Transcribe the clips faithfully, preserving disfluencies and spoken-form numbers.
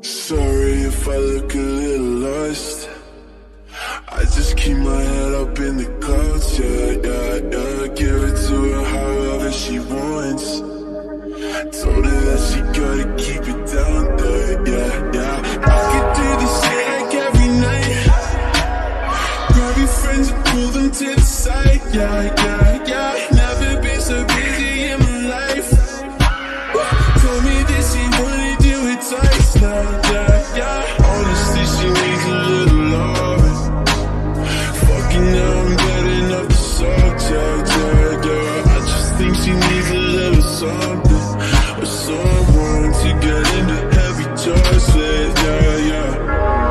Sorry if I look a little lost. I just keep my head up in the clouds, yeah, yeah, yeah. Give it to her however she wants. Told her that she gotta keep it down there, yeah, yeah. I could do this shit like every night. Grab your friends and pull them to the side, yeah, yeah, yeah. Never been so busy in my life. Told me that she wanna do it twice now, yeah, yeah. Honestly, she needs a little loving. Fucking now I'm getting off the subject, yeah, yeah. I just think she needs a little something, or someone to get into heavy jars with, yeah, yeah.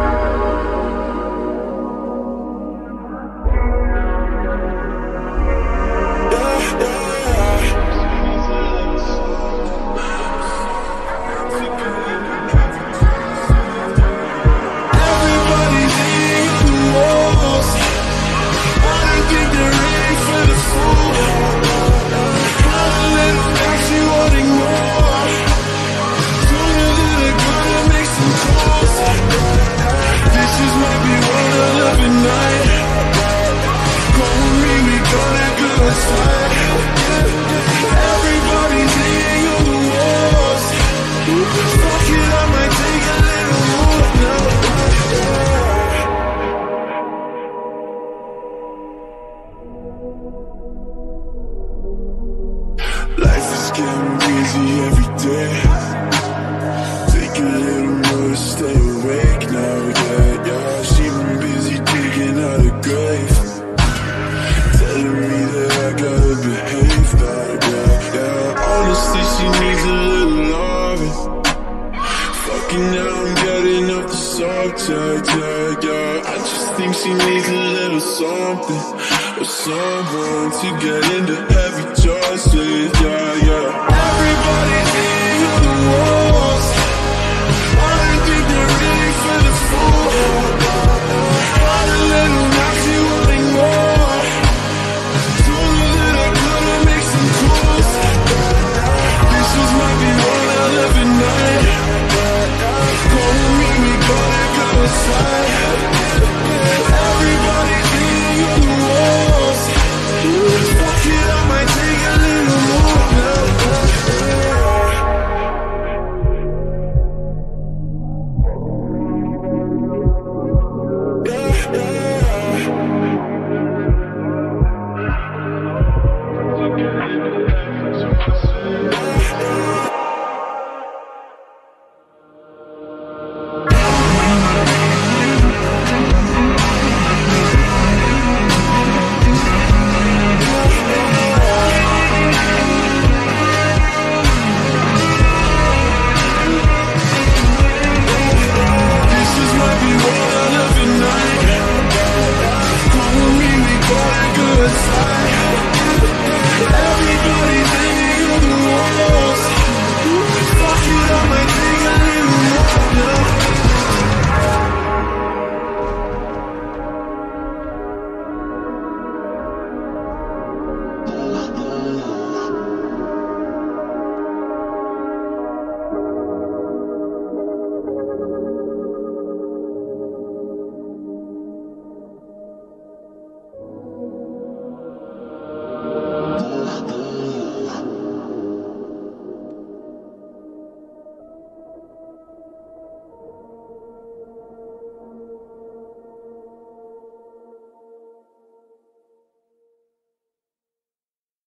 Life is getting busy every day. Take a little more to stay awake now, yeah, yeah. She been busy digging out a grave, telling me that I gotta behave now, yeah, yeah. Honestly, she needs a little loving. Fucking now I'm getting off the subject, yeah, yeah. I just think she needs a little something, or someone to get into heavy jars with, yeah, yeah. Everybody's in the walls.